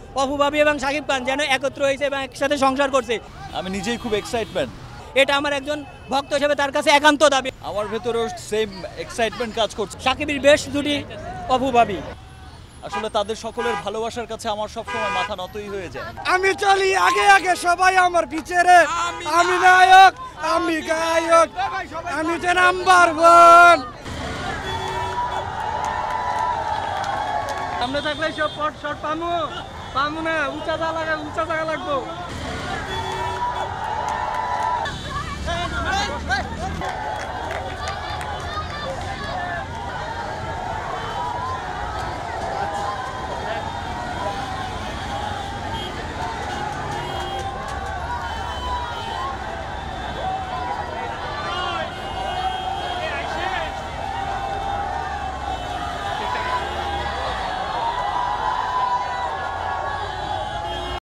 অপু ভাবি এবং শাকিব খান যেন একত্র হয়েছে এবং একসাথে সংসার করছে। আমি নিজেই খুব এক্সাইটমেন্ট, এটা আমার একজন ভক্ত হিসেবে তার কাছে একান্ত দাবি। আমার ভেতরেও সেম এক্সাইটমেন্ট কাজ করছে। শাকিবের বেশ দুটি অপু ভাবি, আসলে তাদের সকলের ভালোবাসার কাছে আমার সবসময় মাথা নতই হয়ে যায়। আমি চলি আগে আগে, সবাই আমার পিছনে। আমি নায়ক, আমি গায়ক, আমি যে নাম্বার ওয়ান। সামনে থাকলে সব শট পামু না, উঁচা জায়গা লাগবো।